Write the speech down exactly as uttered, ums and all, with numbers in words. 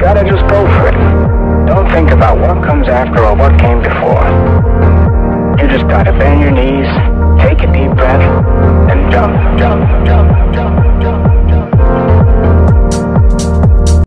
gotta just go for it. Don't think about what comes after or what came before. You just gotta bend your knees, take a deep breath, and jump, jump, jump, jump, jump.